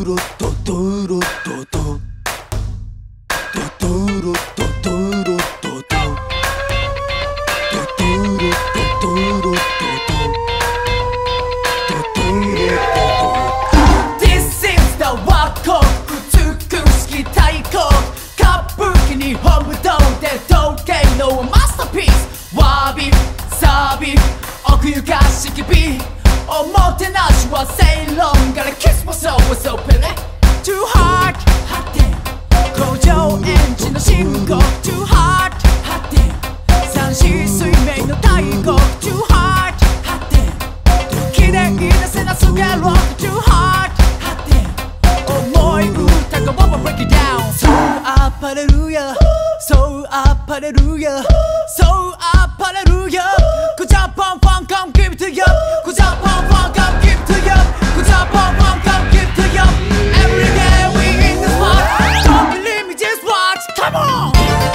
奥ゆかしき美おもてなしは正論 Gotta kiss my soul with so pretty Too hard 発展工場エンジンの信号 Too hard 発展三子水面の大国 Too hard 発展綺麗なセナスがロック Too hard 発展重い歌がボンボン break it down そうアパレルヤそうアパレルヤそうアパレルヤGood job, pom pom, come give it to you. Good job, pom pom, come give it to you. Good job, pom pom, come give it to you. Every day we in the spot. Don't believe me, just watch. Come on.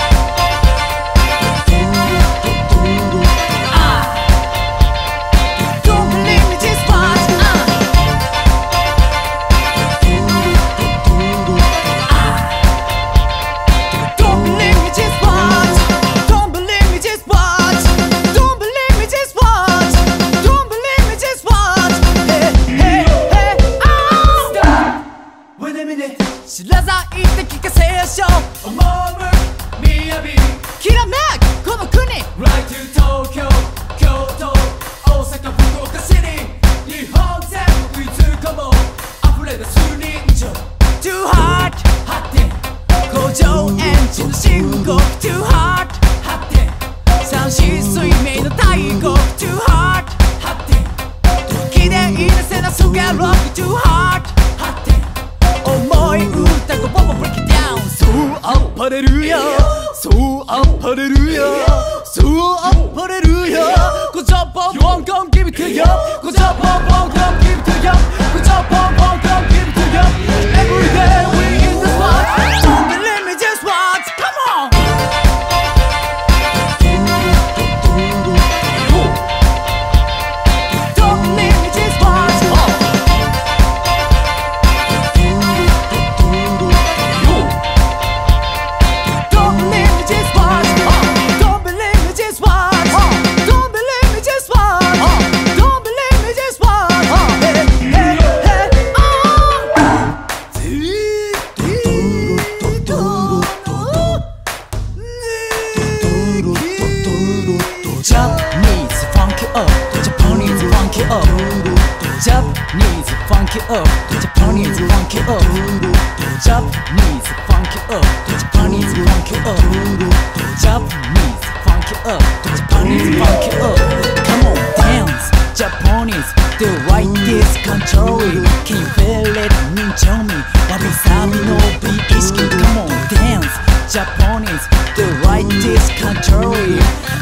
Don't believe me, just watch. Don't believe me, just watch. Don't believe me, just watch. Don't believe me, just watch. Don't believe me, just watch. Hey, hey, hey, oh! Stop. Wait a minute. 知らないって聞かせやしょう。赴く雅きらめくこの国 Right to 東京、京都、大阪、福岡市に日本全国いつかも溢れ出す人情 Too hard 発展工場エンジンの信号 Too hard 発展三子水面の大国 Too hard 発展綺麗なセナスがロック Too hard 発展重い歌がボンボン break it down そうアパレルヤそうアパレルヤそうアパレルヤ Good job, pom pom, come give it to you Good job, pom pom, come give it to you Good job, pom pom, come give it to you Every day we in the spot Don't believe me, just watch Come on Don't believe me, just watch Don't believe me, just watch Don't believe me, just watch Don't believe me, just watch Don't believe me, just watch Hey, hey, hey, Japanese funky up, Japanese funky up Japanese funky up, Japanese funky up Japanese funky up, Japanese funky up Japanese funky up, Japanese funky up Come on, dance, Japanese The right this control Can you feel it? 認証みわびさびの美意識 Come on, dance, Japanese The right this control